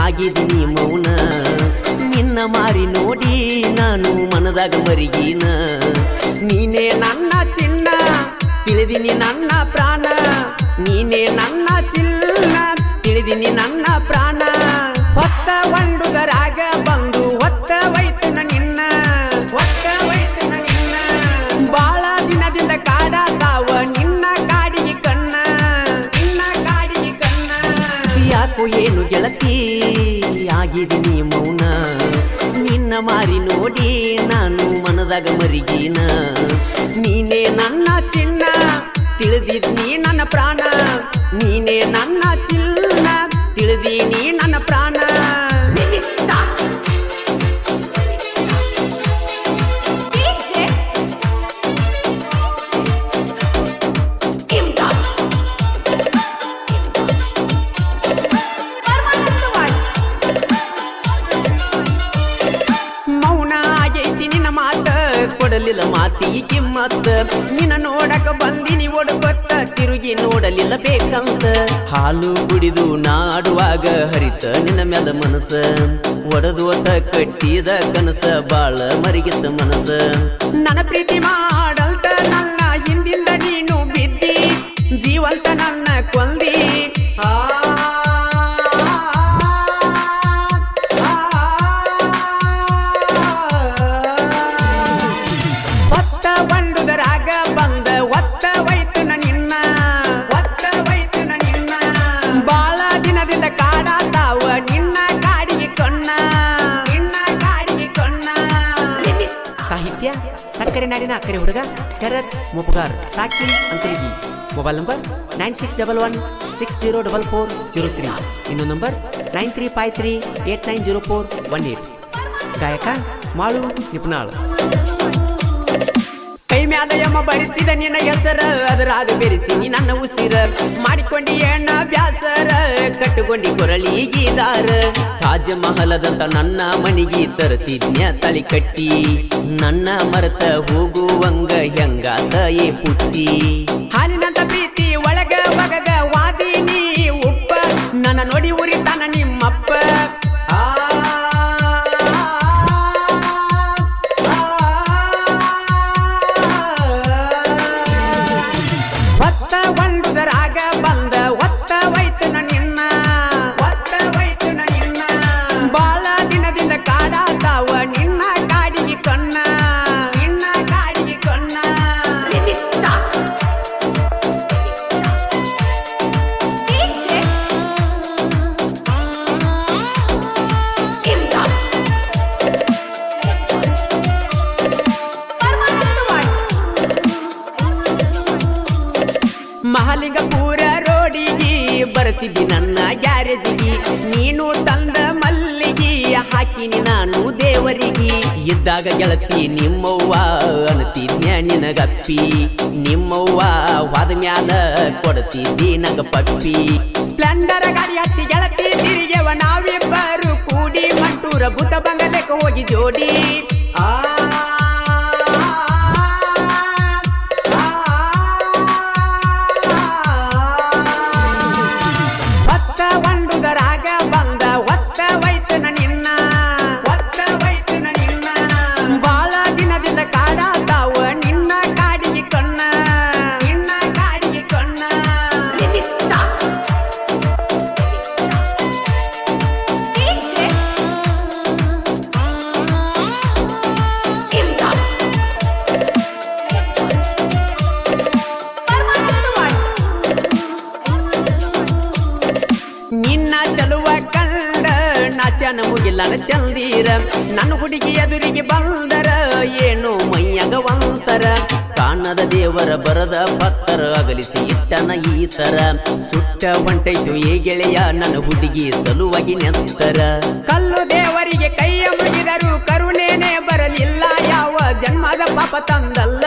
ಆಗಿದ್ದೀನಿ ಮೌನ ನಿನ್ನ ಮಾರಿ ನೋಡಿ ನಾನು ಮನದಾಗ ಮರಿಗೀನ ನೀನೇ ನನ್ನ ಚಿನ್ನ ತಿಳಿದಿನಿ ನನ್ನ ಪ್ರಾಣ ನೀನೇ ನನ್ನ ಚಿನ್ನ ತಿಳಿದಿನಿ ನನ್ನ ಪ್ರಾಣ ಹೊತ್ತ ಒಂಡುಗರಾಗ ಬಂದು ಹೊತ್ತ ವೈತನ ನಿನ್ನ ಬಾಳ ದಿನದಿಂದ ಕಾಡತಾವ ನಿನ್ನ ಕಾಡಿಗೆ ಕಣ್ಣ ಯಾಕೋ ಏನು ಗೆಳತಿ ಆಗಿದ್ದೀನಿ ಮೌನ ನಿನ್ನ ಮಾರಿ ನೋಡಿ ನಾನು ಮನದಾಗ ಮರಿಗೀನ ನೀನೇ ನನ್ನ ಚಿನ್ನ ತಿಳಿದಿದ್ನಿ ನನ್ನ ಪ್ರಾಣ ನೀನೇ ನನ್ನ ಚಿನ್ನ ತಿಳಿದೀನಿ ನನ್ನ ಪ್ರಾಣ ಕೊಡಲಿಲ್ಲ ಮಾತಿಗೆ ಕಿಮ್ಮತ್ತ ನಿನ್ನ ನೋಡಕ ಬಂದಿನಿ ಒಡಗೊತ್ತ ತಿರುಗಿ ನೋಡಲಿಲ್ಲ ಬೇಕಂತ ಹಾಲು ಕುಡಿದು ನಾಡುವಾಗ ಹರಿತ ನಿನ್ನ ಮ್ಯಾಲ ಮನಸ್ಸ ಒಡದೋತ ಕಟ್ಟಿದ ಕನಸ ಬಾಳ ಮರಿಗಿತ್ತ ಮನಸ್ಸ ನನ್ನ ಪ್ರೀತಿ ಮಾಡಲ್ತ ನನ್ನ ಹಿಂದಿಂದ ನೀನು ಬಿದ್ದಿ ಜೀವಂತ ನನ್ನ ಕೊಂದಿ ಸಾಹಿತ್ಯ ಸಕ್ಕರೆ ನಾಡಿನ ಅಕ್ಕರೆ ಹುಡುಗ ಶರತ್ ಮುಪಗಾರ್ ಸಾಕಿನ್ ಅಂತಲಿಗಿ ಮೊಬೈಲ್ ನಂಬರ್ 9611604403 ಇನ್ನೊಂದು ನಂಬರ್ 9353890418 ಗಾಯಕ ಮಾಳು ನಿಪುಣಾಳ್ ಕೈ ಮ್ಯಾಲ ಯಮ ಬರಿಸಿದ ನಿನ್ನ ಹೆಸರ ಅದರಾಗ ಬೆರೆಸಿ ನೀ ನನ್ನ ಉಸಿರ ಮಾಡಿಕೊಂಡಿ ಎಣ್ಣ ಬ್ಯಾಸರ ಕಟ್ಟುಕೊಂಡಿ ಕೊರಳಿಗೀದಾರ ತಾಜ್ ಮಹಲದಂತ ನನ್ನ ಮನಿಗಿ ತರ್ತಿದ್ನ್ಯ ತಳಿ ಕಟ್ಟಿ ನನ್ನ ಮರತ ಹೋಗುವಂಗ ಹೆಂಗಾತ ಏ ಪುಟ್ಟಿ ಹಾಲಿನಂತ ಪ್ರೀತಿ ಒಳಗ ಒಗಗ ವಾದಿನಿ ಉಪ್ಪ ನನ್ನ ನೋಡಿ ಉರಿತಾನ ನಿಮ್ಮಪ್ಪ ಮಹಾಲಿಂಗಪುರ ರೋಡಿಗಿ ಬರ್ತಿದ್ದಿ ನನ್ನ ಗ್ಯಾರೇಜಿಗಿ ನೀನು ತಂದ ಮಲ್ಲಿಗಿ ಹಾಕಿನಿ ನಾನು ದೇವರಿಗೆ ಇದ್ದಾಗ ಗೆಳತಿ ನಿಮ್ಮವ್ವ ಅನ್ತಿದ್ನ್ಯ ನಿನಗಪ್ಪಿ ನಿಮ್ಮವ್ವ ವಾದ ಮ್ಯಾಲ ಕೊಡ್ತಿದ್ದಿ ನಂಗ ಪಪ್ಪಿ ಸ್ಪ್ಲೆಂಡರ್ ಗಾಡಿ ಹತ್ತಿ ಗೆಳತಿ ತಿರುಗೆವ ನಾವಿಬ್ಬರು ಕೂಡಿ ಮಂಟೂರ ಭೂತ ಬಂಗಲೆಕ್ಕ ಹೋಗಿ ಜೋಡಿ ನಾಚನ ಮುಗಿಲನ ಚಂದೀರ ನನ್ನ ಹುಡುಗಿ ಎದುರಿಗೆ ಬಂದರ ಏನು ಮೈಯಾಗ ಒಂತರ ಕಾಣದ ದೇವರ ಬರದ ಪತ್ತರ ಅಗಲಿಸಿ ಇಟ್ಟನ ಈ ತರ ಸುಟ್ಟ ಹೊಂಟೈತು ಏ ಗೆಳೆಯ ನನ್ನ ಹುಡುಗಿ ಸಲುವಾಗಿ ನೆಂತರ ಕಲ್ಲು ದೇವರಿಗೆ ಕೈಯ ಮುಗಿದರು ಕರುಣೇನೆ ಬರಲಿಲ್ಲ ಯಾವ ಜನ್ಮದ ಪಾಪ ತಂದಲ್ಲ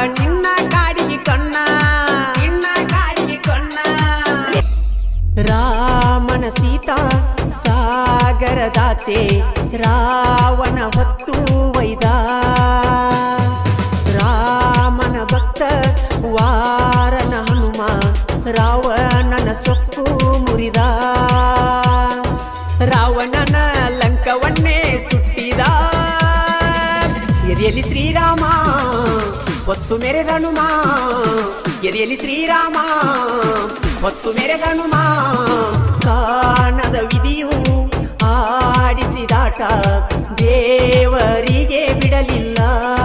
रा ಬೆಟ್ಟದಾಚೆ ರಾವಣ ಹೊತ್ತು ಒಯ್ದ ರಾಮನ ಭಕ್ತ ವಾರನ ಹನುಮ ರಾವಣನ ಸೊಕ್ಕು ಮುರಿದ ರಾವಣನ ಲಂಕವನ್ನೇ ಸುಟ್ಟಿದ ಎದೆಯಲ್ಲಿ ಶ್ರೀರಾಮ ಹೊತ್ತು ಮೆರೆದ ಹನುಮ ಎದೆಯಲ್ಲಿ ಶ್ರೀರಾಮ ಹೊತ್ತು ಮೆರೆದ ಹನುಮ ಕಾಣದ ವಿಧಿಯು ಆಡಿಸಿದಾಟ ದೇವರಿಗೆ ಬಿಡಲಿಲ್ಲ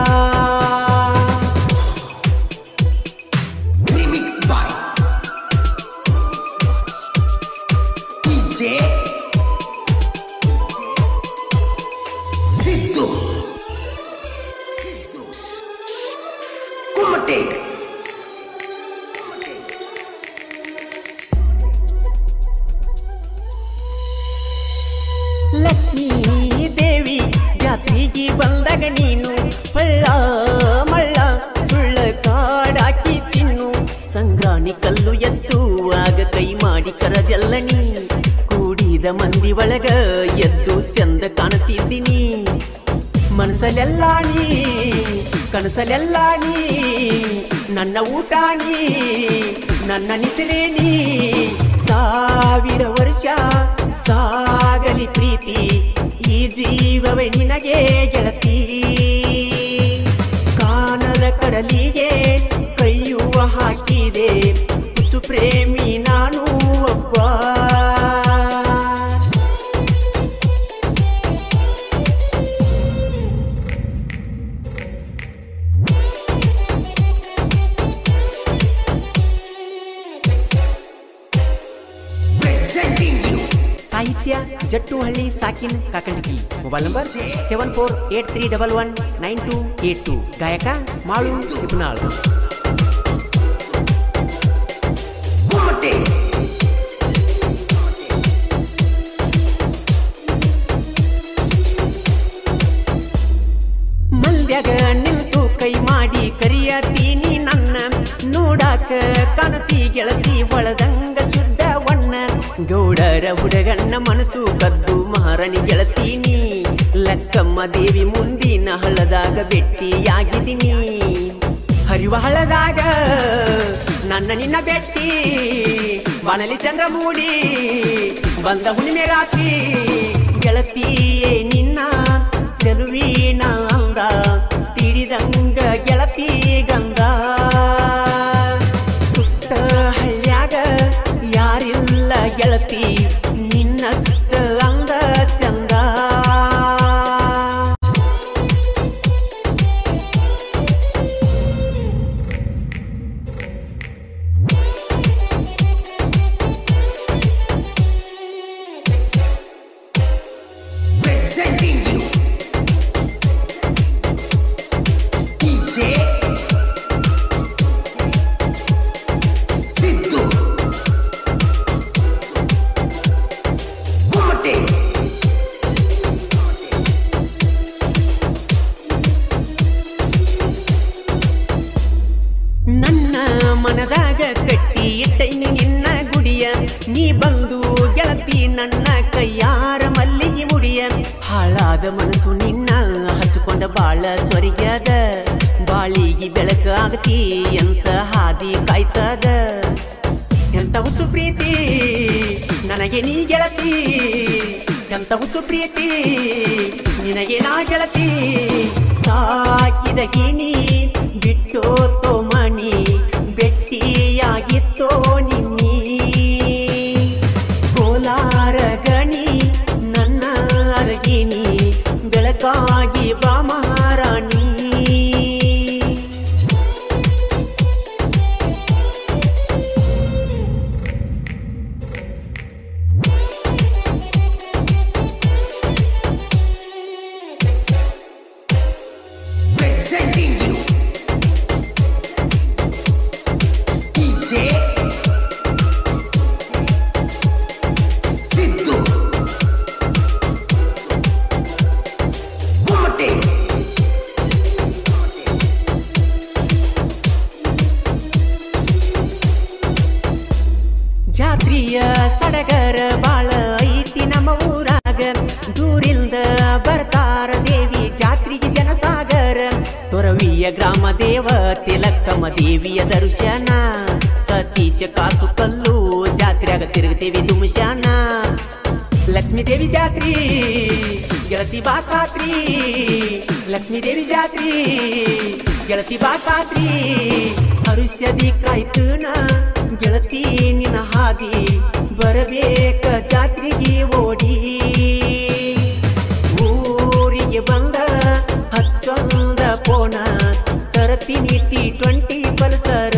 ಲಕ್ಷ್ಮೀ ದೇವಿ ಜಾತ್ರೆಗೆ ಬಂದಾಗ ನೀನು ಹಳ್ಳ ಮಳ್ಳ ಸುಳ್ಳ ಕಾಡಾಕಿ ಚಿನ್ನು ಸಂಗ್ರಾಣಿ ಕಲ್ಲು ಎದ್ದು ಆಗ ಕೈ ಮಾಡಿ ಕರದೆಲ್ಲ ನೀ ಕೂಡಿದ ಮಂದಿ ಒಳಗ ಎದ್ದು ಚಂದ ಕಾಣುತ್ತಿದ್ದೀನಿ ಮನಸಲೆಲ್ಲ ನೀ ಕನಸಲೆಲ್ಲ ನೀ ನನ್ನ ಊಟ ನೀ ನನ್ನ ನಿದ್ರೆ ನೀ ಸಾವಿರ ವರ್ಷ ಸಾಗಲಿ ಪ್ರೀತಿ ಈ ಜೀವವೇ ನಿನಗೆ ಗೆಳತಿ ಕಾನದ ಕಡಲಿಗೆ ಕೈಯುವ ಹಾಕಿದೆ ಹುಚ್ಚು ಪ್ರೇಮಿ ನಾನು ಒಬ್ಬ ಸಾಹಿತ್ಯ ಜಟ್ಟುಹಳ್ಳಿ ಸಾಕಿನ್ ಕಾಕಂಡಕಿ ಮೊಬೈಲ್ ನಂಬರ್ 7483119282 ಗಾಯಕ ಮಾಳು ಇಬ್ನಾಳ್ ಮಂದ್ಯಾಗ ನಿಂತು ಕೈ ಮಾಡಿ ಕರಿಯತೀನಿ ನನ್ನ ನೋಡಾಕ ಕಾಣತಿ ಗೆಳತಿ ಒಳದಂಗ ಶುದ್ಧ ವಣ್ಣ ಗೌಡರ ಹುಡುಗಣ್ಣ ಮನಸ್ಸು ಕದ್ದು ಮಹಾರಾಣಿ ಗೆಳತೀನಿ ಲಕ್ಕಮ್ಮ ದೇವಿ ಮುಂದಿನ ಹಳ್ಳದಾಗ ಭೆಟ್ಟಿಯಾಗಿದ್ದೀನಿ ಹರಿವ ಹಳ್ಳದಾಗ ನನ್ನ ನಿನ್ನ ಭೆಟ್ಟಿ ಬಾಣಲಿ ಚಂದ್ರ ಮೂಡಿ ಬಂದ ಹುಣ್ಣಿಮೆ ರಾತ್ರಿ ಗೆಳತಿಯೇ ನಿನ್ನ ಚೆಲುವಿನ ಅಂದ ಪಿಡಿದಂಗ ಗೆಳತಿ ಗಂಧ ಸುತ್ತ ಹಳ್ಳ್ಯಾಗ ಯಾರಿಲ್ಲ ಗೆಳತಿ ನಿನ್ನಷ್ಟ ಅಂದ ಚಂದ ನನ್ನ ಮನದಾಗ ಕಟ್ಟಿ ಇಟ್ಟೈನಿ ನಿನ್ನ ಗುಡಿಯ ನೀ ಬಂದು ಗೆಳತಿ ನನ್ನ ಕೈಯಾರ ಮಲ್ಲಿಗೆ ಮುಡಿಯ ಹಾಳಾದ ಮನಸ್ಸು ನಿನ್ನ ಹಚ್ಚಿಕೊಂಡ ಬಾಳ ಸ್ವರ್ಗ್ಯದ ಬಾಳಿಗೆ ಬೆಳಕ ಆಗತಿ ಎಂತ ಹಾದಿ ಕಾಯ್ತದ ಎಂತ ಹುಚ್ಚು ಪ್ರೀತಿ ನನಗೆ ನೀ ಗೆಳತಿ ಎಂತ ಹುಚ್ಚು ಪ್ರೀತಿ ನಿನಗೆ ನಾ ಗೆಳತಿ ಸಾಕಿದ ಗಿಣಿ ಬಿಟ್ಟೋತೋ ಮಣಿ ಬೆಟ್ಟಿಯಾಗಿತ್ತೋ ನಿನ್ನಿ ಕೋಲಾರ ಗಣಿ ನನ್ನ ಅರಗಿನಿ ಬೆಳಕಾಗಿ ಬಾ ಮಹಾರಾಣಿ ಜಾತ್ರೆಯ ಸಡಗರ ಬಾಳ ಐತಿ ನಮ್ಮ ಊರಾಗ ದೂರಿಂದ ಬರ್ತಾರ ದೇವಿ ಜಾತ್ರೆಗೆ ಜನಸಾಗರ ತೊರವಿಯ ಗ್ರಾಮ ದೇವತೆ ಲಕ್ಕಮ್ಮ ದೇವಿಯ ದರ್ಶನ ಸತೀಶ ಕಾಸು ಕಲ್ಲು ಜಾತ್ರೆಯಾಗ ತಿರುಗ್ತೇವಿ ದುಮ್ಶಾನ ಲಕ್ಷ್ಮೀ ದೇವಿ ಜಾತ್ರಿ ಗೆಳತಿ ಬಾಕಾತ್ರಿ ಲಕ್ಷ್ಮೀ ದೇವಿ ಜಾತ್ರಿ ಗೆಳತಿ ಬಾಕಾತ್ರಿ ಹರುಷ್ಯದಿ ಕಾಯ್ತನ ಗೆಳತಿ ನಿನ್ನ ಹಾದಿ ಬರಬೇಕ ಜಾತ್ರೆಗೆ ಓಡಿ ಊರಿಗೆ ಬಂದ ಹಚ್ಚೊಂದ ಪೋನ ತರತೀನಿ T20 ಪಲ್ಸರ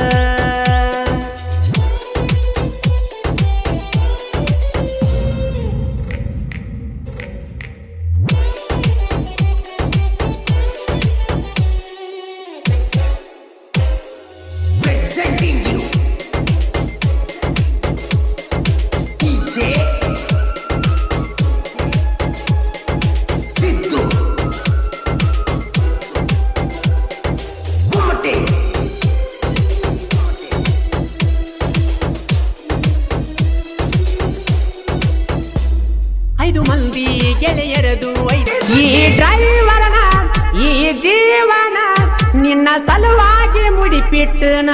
ಐದು ಮಂದಿ ಗೆಳೆಯರದು ಈ ಡ್ರೈವರನ ಈ ಜೀವನ ನಿನ್ನ ಸಲುವಾಗಿ ಮುಡಿಪಿಟ್ಟನ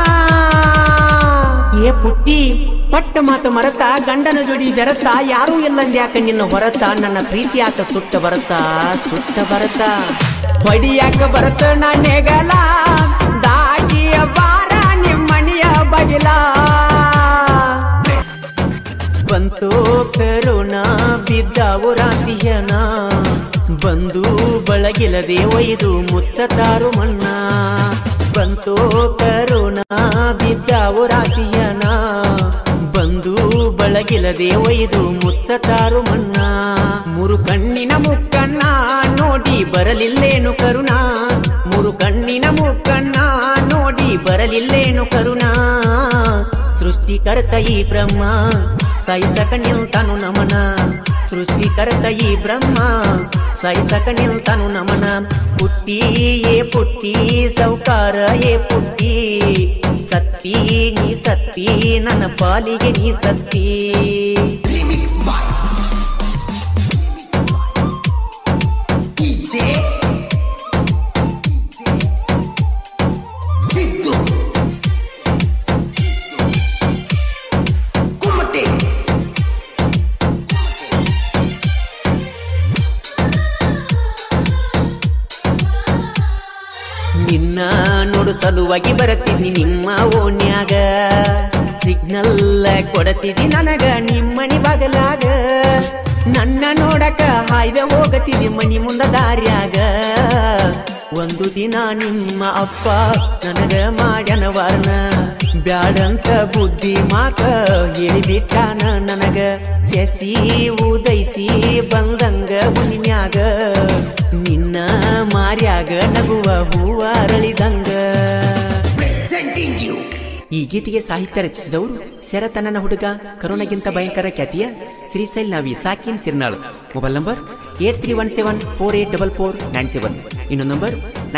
ಏ ಪುಟ್ಟಿ ಪಟ್ಟ ಮಾತು ಮರತ ಗಂಡನ ಜೋಡಿ ಬೆರತ ಯಾರೂ ಇಲ್ಲಂದ್ಯಾಕ ನಿನ್ನ ಹೊರತ ನನ್ನ ಪ್ರೀತಿ ಯಾಕ ಸುಟ್ಟ ಬರತ ಹೊಡಿಯಾಕ ಬರತ ನಾನೆಗಲ ದಾಟಿಯ ಬಾರ ನಿಮ್ಮಣಿಯ ಬಗಿಲ ಬಂತು ಕರೋನಾ ಬಿದ್ದಾವು ರಾಸಿಯನ ಬಂದು ಬಳಗಿಲದೆ ಒಯ್ದು ಮುಚ್ಚತಾರು ಮಣ್ಣ ಬಂತು ಕರೋನಾ ಬಿದ್ದಾವು ರಾಸಿಯನ ಬಂದು ಬಳಗಿಲದೆ ಒಯ್ದು ಮುಚ್ಚತಾರು ಮಣ್ಣ ಮೂರು ಕಣ್ಣಿನ ಮುಕ್ಕಣ್ಣ ನೋಡಿ ಬರಲಿಲ್ಲೇನು ಕರುಣಾ ಮೂರು ಕಣ್ಣಿನ ಮುಕ್ಕಣ್ಣ ನೋಡಿ ಬರಲಿಲ್ಲೇನು ಕರುಣಾ ಸೃಷ್ಟಿಕರ್ತ ಈ ಬ್ರಹ್ಮ ಸಾಯಿಸಕ ನಿಲ್ತಾನು ನಮನ ಸೃಷ್ಟಿಕರ್ತ ಈ ಬ್ರಹ್ಮ ಸಾಯಿಸಕ ನಿಲ್ತಾನು ನಮನ ಪುಟ್ಟಿ ಏ ಪುಟ್ಟಿ ಸೌಕಾರ ಏ ಪುಟ್ಟಿ ಸತ್ತಿ ನೀ ಸತ್ತಿ ನನ್ನ ಪಾಲಿಗೆ ನೀ ಸತ್ತಿ ನಿನ್ನ ನೋಡು ಸಲುವಾಗಿ ಬರತೀನಿ ನಿಮ್ಮ ಓಣ್ಯಾಗ ಸಿಗ್ನಲ್ ಕೊಡತಿದಿ ನನಗ ನಿಮ್ಮನಿ ಬಗಲಾಗ ನನ್ನ ನೋಡಕ ಹಾಯ್ದ ಹೋಗತಿದಿ ಮನಿ ಮುಂದ ದಾರ್ಯಾಗ ಒಂದು ದಿನ ನಿಮ್ಮ ಅಪ್ಪ ನನಗ ಮಾಡ್ಯನ ವಾರ್ನ ಬ್ಯಾಡಂತ ಬುದ್ಧಿ ಮಾತ ಹೇಳಿಬಿಟ್ಟಾನ ನನಗ ಸೆಸಿ ಉದೈಸಿ ಬಂದಂಗ ಹುಣ್ಣಿಮ್ಯಾಗ ನಿನ್ನ ಮಾರ್ಯಾಗ ನಗುವ ಹೂವ ಅರಳಿದಂಗ ಈ ಗೀತೆಗೆ ಸಾಹಿತ್ಯ ರಚಿಸಿದವರು ಶರತನನ ಹುಡುಗ ಕರುಣಗಿಂತ ಭಯಂಕರ ಖ್ಯಾತಿಯ ಶ್ರೀಶೈಲ್ ನಾವಿ ಸಾಕಿನ್ ಸಿರ್ನಾಳ್ ಮೊಬೈಲ್ ನಂಬರ್ 8317484497 ಇನ್ನೊಂದು ನಂಬರ್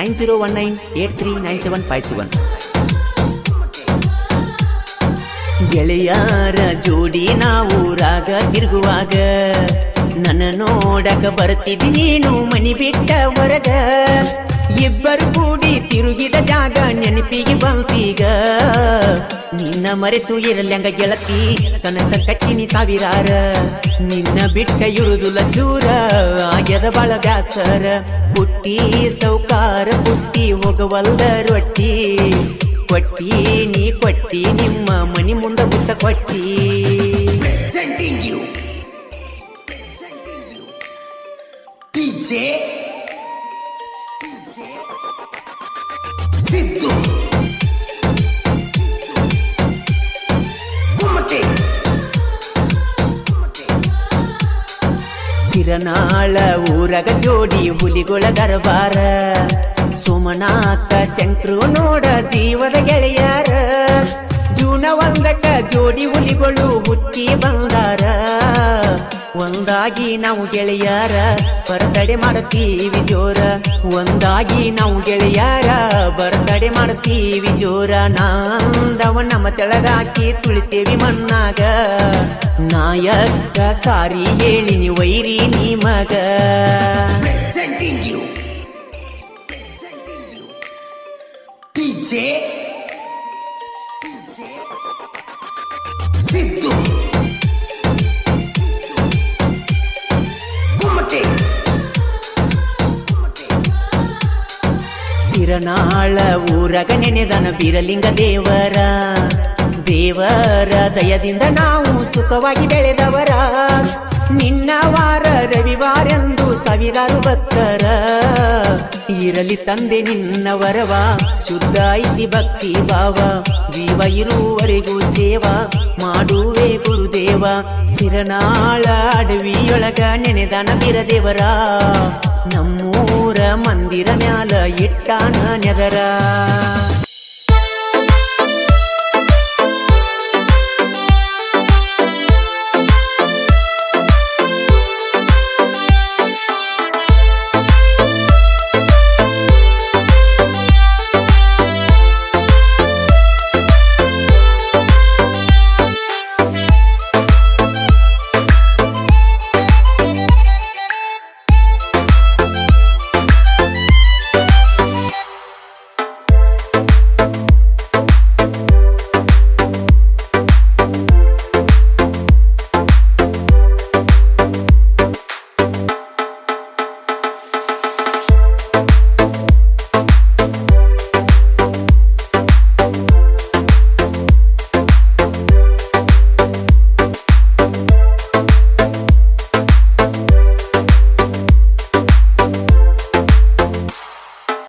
9019839757 ಗೆಳೆಯಾರ ಜೋಡಿ ನಾವು ರಾಗ ತಿರುಗುವಾಗ ನನ್ನ ನೋಡಕ ಬರ್ತಿದಿ ನೀನು ಮನಿ ಬಿಟ್ಟ ಹೊರಗ ಇಬ್ಬರು ಕೂಡಿ ತಿರುಗಿದ ಜಾಗ ನೆನಪಿಗೆ ಬಂತೀಗ ನಿನ್ನ ಮರೆತು ಇರಲ್ಯಂಗ ಗೆಳತಿ ಕನಸ ಕಟ್ಟಿನಿ ಸಾವಿರಾರ ನಿನ್ನ ಬಿಟ್ಟ ಇರುದುಲ ಚೂರ ಆಗ್ಯದ ಬಾಳ ಬ್ಯಾಸರ ಪುಟ್ಟಿ ಸೌಕಾರ ಪುಟ್ಟಿ ಹೋಗವಲ್ದ ರೊಟ್ಟಿ ಕೊಟ್ಟಿ ನೀ ಕೊಟ್ಟಿ ನಿಮ್ಮ ಮನಿ ಮುಂದ ಬುತ್ತ ಕೊಟ್ಟಿ ಸಿದ್ದು ಸಿರನಾಳ ಊರಗ ಜೋಡಿ ಹುಲಿಗೊಳ ದರಬಾರ ಸೋಮನಾಥ ಶಂಕ್ರು ನೋಡ ಜೀವದ ಗೆಳೆಯಾರ ಜೂನ ಒಂದಕ್ಕ ಜೋಡಿ ಹುಲಿಗಳು ಹುಟ್ಟಿ ಬಂದಾರ ಒಂದಾಗಿ ನಾವು ಗೆಳೆಯಾರ ಬರ್ತಡೆ ಮಾಡುತ್ತೀವಿ ಜೋರ ಒಂದಾಗಿ ನಾವು ಗೆಳೆಯಾರ ಬರ್ತಡೆ ಮಾಡುತ್ತೀವಿ ಜೋರ ನಾಂದವ ನಮ್ಮ ತೆಳಗಾಕಿ ತುಳಿತೇವಿ ಮಣ್ಣಾಗ ನಾಯಸ್ಕ ಸಾರಿ ಹೇಳಿನಿ ವೈರಿ ನಿಮಗ Presenting you DJ Siddu Kumate ಸಿರನಾಳ ಊರಗ ನೆನೆದನ ಬೀರಲಿಂಗ ದೇವರ ದೇವರ ದಯದಿಂದ ನಾವು ಸುಖವಾಗಿ ಬೆಳೆದವರ ನಿನ್ನ ವಾರ ರವಿವಾರೆಂದು ಸಾವಿರಾರು ಭಕ್ತರ ಇರಲಿ ತಂದೆ ನಿನ್ನ ವರವ ಶುದ್ಧ ಐತಿ ಭಕ್ತಿ ಭಾವ ಜೀವ ಇರುವವರೆಗೂ ಸೇವಾ ಮಾಡುವೆ ಗುರುದೇವ ಸಿರನಾಳ ಅಡವಿಯೊಳಗ ನೆನೆದನ ಬೀರದೇವರ ನಮ್ಮೂರ ಮಂದಿರ ಮ್ಯಾಲ ಇಟ್ಟಾನ ನೆದರ